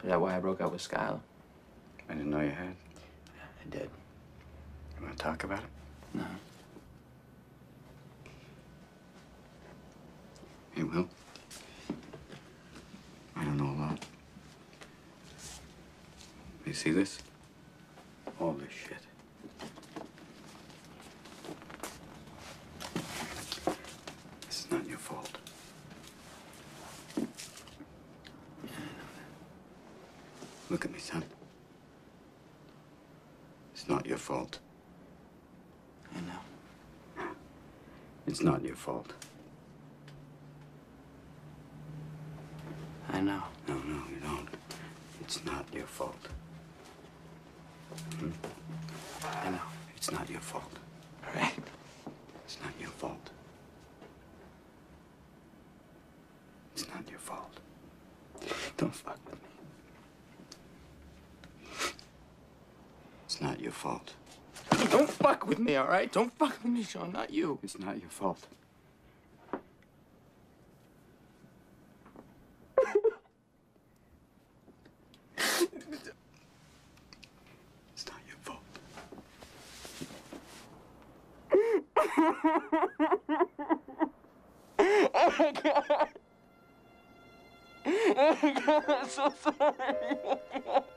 Is that why I broke up with Skylar? I didn't know you had. Yeah, I did. You want to talk about it? No. Hey, Will. I don't know a lot. You see this? All this shit. This is not your fault. Look at me, son. It's not your fault. I know. It's not your fault. I know. No, you don't. It's not your fault. I know. It's not your fault. All right. It's not your fault. It's not your fault. Don't fuck with me. It's not your fault. Don't fuck with me, all right? Don't fuck with me, Sean, not you. It's not your fault. It's not your fault. Oh my God. Oh my God, I'm so sorry. Oh my God.